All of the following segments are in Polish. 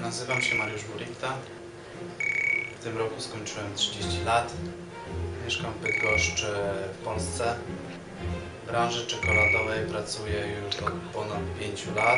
Nazywam się Mariusz Burita. W tym roku skończyłem 30 lat. Mieszkam w Bydgoszczy w Polsce. W branży czekoladowej pracuję już od ponad 5 lat.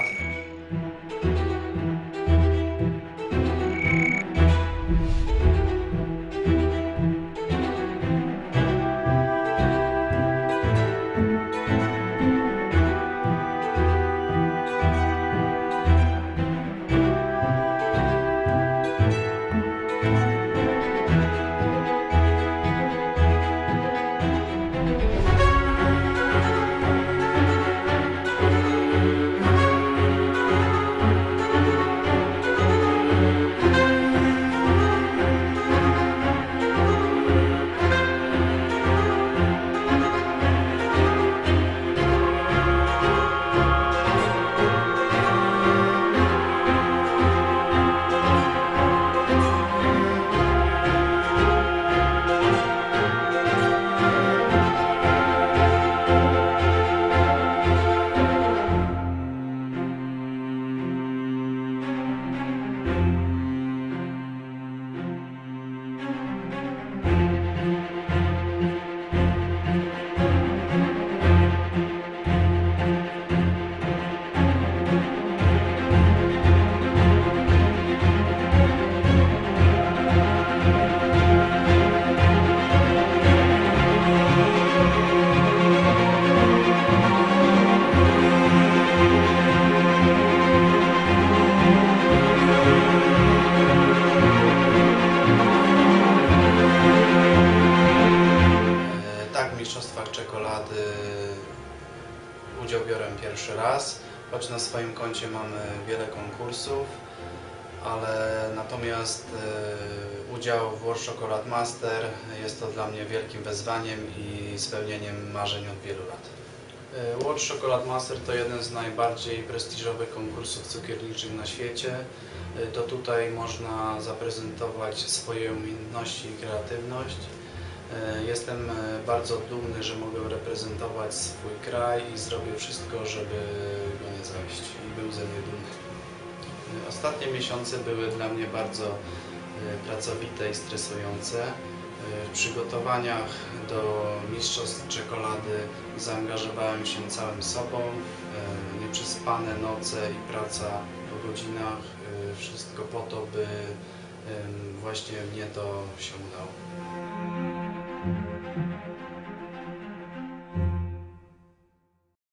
W mistrzostwach czekolady udział biorę pierwszy raz, choć na swoim koncie mamy wiele konkursów, ale natomiast udział w World Chocolate Master jest to dla mnie wielkim wyzwaniem i spełnieniem marzeń od wielu lat. World Chocolate Master to jeden z najbardziej prestiżowych konkursów cukierniczych na świecie. To tutaj można zaprezentować swoje umiejętności i kreatywność. Jestem bardzo dumny, że mogę reprezentować swój kraj i zrobię wszystko, żeby go nie zawieść i był ze mnie dumny. Ostatnie miesiące były dla mnie bardzo pracowite i stresujące. W przygotowaniach do mistrzostw czekolady zaangażowałem się całym sobą. Nieprzespane noce i praca po godzinach, wszystko po to, by właśnie mnie to się udało.